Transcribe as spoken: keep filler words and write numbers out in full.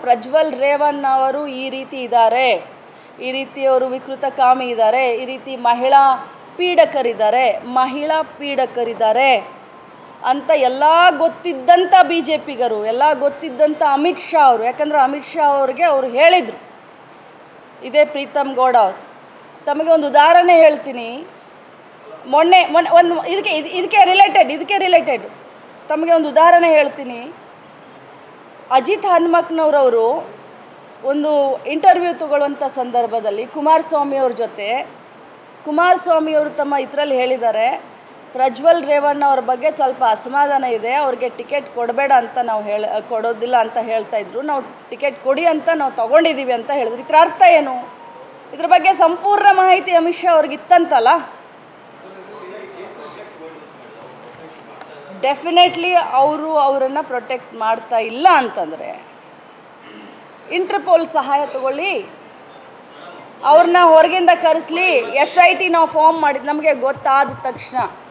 ಪ್ರಜ್ವಲ್ ರೇವಣ್ಣ ಅವರು ಈ ರೀತಿ ಇದ್ದಾರೆ, ಈ ರೀತಿ ಅವರು ವಿಕೃತ ಕಾಮಿ ಇದ್ದಾರೆ, ಈ ರೀತಿ ಮಹಿಳಾ ಪೀಡಕರಿದ್ದಾರೆ ಮಹಿಳಾ ಪೀಡಕರಿದ್ದಾರೆ ಅಂತ ಎಲ್ಲ ಗೊತ್ತಿದ್ದಂಥ ಬಿ ಜೆ ಪಿಗರು, ಎಲ್ಲ ಗೊತ್ತಿದ್ದಂಥ ಅಮಿತ್ ಶಾ ಅವರು, ಯಾಕಂದರೆ ಅಮಿತ್ ಶಾ ಅವ್ರಿಗೆ ಅವರು ಹೇಳಿದರು, ಇದೇ ಪ್ರೀತಮ್ ಗೌಡ ಅವರು. ತಮಗೆ ಒಂದು ಉದಾಹರಣೆ ಹೇಳ್ತೀನಿ. ಮೊನ್ನೆ ಮೊನ್ನೆ ಒಂದು ಇದಕ್ಕೆ ಇದಕ್ಕೆ ರಿಲೇಟೆಡ್ ಇದಕ್ಕೆ ರಿಲೇಟೆಡ್ ತಮಗೆ ಒಂದು ಉದಾಹರಣೆ ಹೇಳ್ತೀನಿ. ಅಜಿತ್ ಹನುಮಕ್ನವ್ರವರು ಒಂದು ಇಂಟರ್ವ್ಯೂ ತಗೊಳ್ಳುವಂಥ ಸಂದರ್ಭದಲ್ಲಿ ಕುಮಾರಸ್ವಾಮಿ ಅವ್ರ ಜೊತೆ ಕುಮಾರಸ್ವಾಮಿ ಅವರು ತಮ್ಮ ಇದರಲ್ಲಿ ಹೇಳಿದ್ದಾರೆ, ಪ್ರಜ್ವಲ್ ರೇವಣ್ಣ ಅವ್ರ ಬಗ್ಗೆ ಸ್ವಲ್ಪ ಅಸಮಾಧಾನ ಇದೆ, ಅವ್ರಿಗೆ ಟಿಕೆಟ್ ಕೊಡಬೇಡ ಅಂತ ನಾವು ಹೇಳ ಕೊಡೋದಿಲ್ಲ ಅಂತ ಹೇಳ್ತಾಯಿದ್ರು, ನಾವು ಟಿಕೆಟ್ ಕೊಡಿ ಅಂತ ನಾವು ತೊಗೊಂಡಿದ್ದೀವಿ ಅಂತ ಹೇಳಿದ್ರು. ಇದರ ಅರ್ಥ ಏನು? ಇದ್ರ ಬಗ್ಗೆ ಸಂಪೂರ್ಣ ಮಾಹಿತಿ ಅಮಿತ್ ಶಾ ಅವ್ರಿಗೆ ಇತ್ತಂತಲ್ಲ. ಡೆಫಿನೆಟ್ಲಿ ಅವರು ಅವರನ್ನು ಪ್ರೊಟೆಕ್ಟ್ ಮಾಡ್ತಾ ಇಲ್ಲ ಅಂತಂದರೆ ಇಂಟರ್ಪೋಲ್ ಸಹಾಯ ತಗೊಳ್ಳಿ, ಅವ್ರನ್ನ ಹೊರಗಿಂದ ಕರೆಸಲಿ. ಎಸ್ ಐ ಟಿ ನಾವು ಫಾರ್ಮ್ ಮಾಡಿದ್ದು ನಮಗೆ ಗೊತ್ತಾದ ತಕ್ಷಣ